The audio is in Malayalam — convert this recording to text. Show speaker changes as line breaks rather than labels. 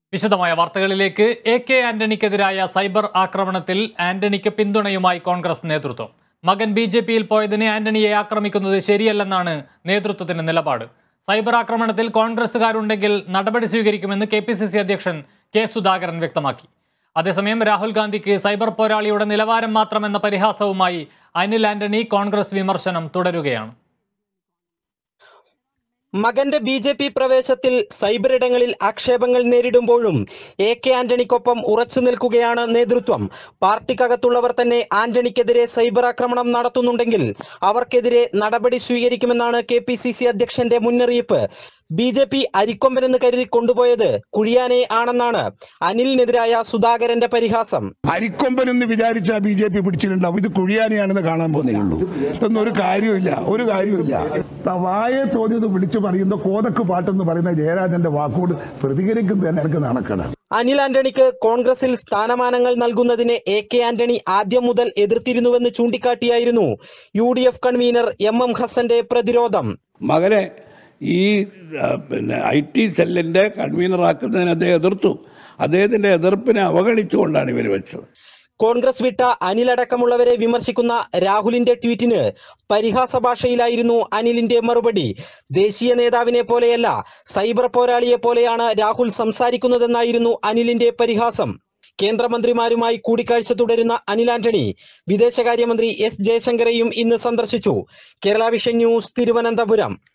വിശദമായ വാർത്തകളിലേക്ക്. കെ ആന്റണിക്കെതിരായ സൈബർ ആക്രമണത്തിൽ ആന്റണിക്ക് പിന്തുണയുമായി കോൺഗ്രസ് നേതൃത്വം. മകൻ BJP-യിൽ പോയതിന് ആന്റണിയെ ആക്രമിക്കുന്നത് ശരിയല്ലെന്നാണ് നേതൃത്വത്തിന്റെ നിലപാട്. സൈബർ ആക്രമണത്തിൽ കോൺഗ്രസുകാരുണ്ടെങ്കിൽ നടപടി സ്വീകരിക്കുമെന്ന് KPCC അധ്യക്ഷൻ കെ സുധാകരൻ വ്യക്തമാക്കി. അതേസമയം രാഹുൽ ഗാന്ധിക്ക് സൈബർ പോരാളിയുടെ നിലവാരം മാത്രമെന്ന പരിഹാസവുമായി അനിൽ ആന്റണി കോൺഗ്രസ് വിമർശനം തുടരുകയാണ്.
മകന്റെ BJP പ്രവേശത്തിൽ സൈബർ ഇടങ്ങളിൽ ആക്ഷേപങ്ങൾ നേരിടുമ്പോഴും കെ ആന്റണിക്കൊപ്പം ഉറച്ചു നിൽക്കുകയാണ് നേതൃത്വം. പാർട്ടിക്കകത്തുള്ളവർ തന്നെ ആന്റണിക്കെതിരെ സൈബർ ആക്രമണം നടത്തുന്നുണ്ടെങ്കിൽ അവർക്കെതിരെ നടപടി സ്വീകരിക്കുമെന്നാണ് KPCC അധ്യക്ഷന്റെ മുന്നറിയിപ്പ്. BJP അരിക്കൊമ്പനെന്ന് കരുതി കൊണ്ടുപോയത് കുഴിയാനെ ആണെന്നാണ് അനിലിനെതിരായ സുധാകരന്റെ പരിഹാസം.
അരിക്കൊമ്പനെന്ന് വിചാരിച്ച BJP പിടിച്ചിട്ടുണ്ടാവും, ഇത് കുഴിയാനെയാണെന്ന് കാണാൻ പോകുന്നേ ഉള്ളൂ. ഇതൊന്നും ഒരു കാര്യമില്ല. വായെ തോന്നിയത് വിളിച്ചു പറയുന്ന കോതക്ക് പാട്ടെന്ന് പറയുന്ന ജയരാജന്റെ വാക്കോട് പ്രതികരിക്കുന്നത് തന്നെ എനിക്ക് നടക്കണം.
അനിൽ ആന്റണിക്ക് കോൺഗ്രസിൽ സ്ഥാനമാനങ്ങൾ നൽകുന്നതിനെ കെ ആന്റണി ആദ്യം മുതൽ എതിർത്തിരുന്നുവെന്ന് ചൂണ്ടിക്കാട്ടിയായിരുന്നു UDF കൺവീനർ MM ഹസന്റെ പ്രതിരോധം.
മകനെ ഈ IT സെല്ലിന്റെ കൺവീനറാക്കുന്നതിന് അദ്ദേഹം എതിർത്തു. അദ്ദേഹത്തിന്റെ എതിർപ്പിനെ അവഗണിച്ചുകൊണ്ടാണ് ഇവർ വെച്ചത്.
കോൺഗ്രസ് വിട്ട അനിലടക്കമുള്ളവരെ വിമർശിക്കുന്ന രാഹുലിന്റെ ട്വീറ്റിന് പരിഹാസ ഭാഷയിലായിരുന്നു അനിലിന്റെ മറുപടി. ദേശീയ നേതാവിനെ പോലെയല്ല, സൈബർ പോരാളിയെ പോലെയാണ് രാഹുൽ സംസാരിക്കുന്നതെന്നായിരുന്നു അനിലിന്റെ പരിഹാസം. കേന്ദ്രമന്ത്രിമാരുമായി കൂടിക്കാഴ്ച തുടരുന്ന അനിൽ ആന്റണി വിദേശകാര്യമന്ത്രി S ജയശങ്കറെയും ഇന്ന് സന്ദർശിച്ചു. Kerala vision news, Thiruvananthapuram.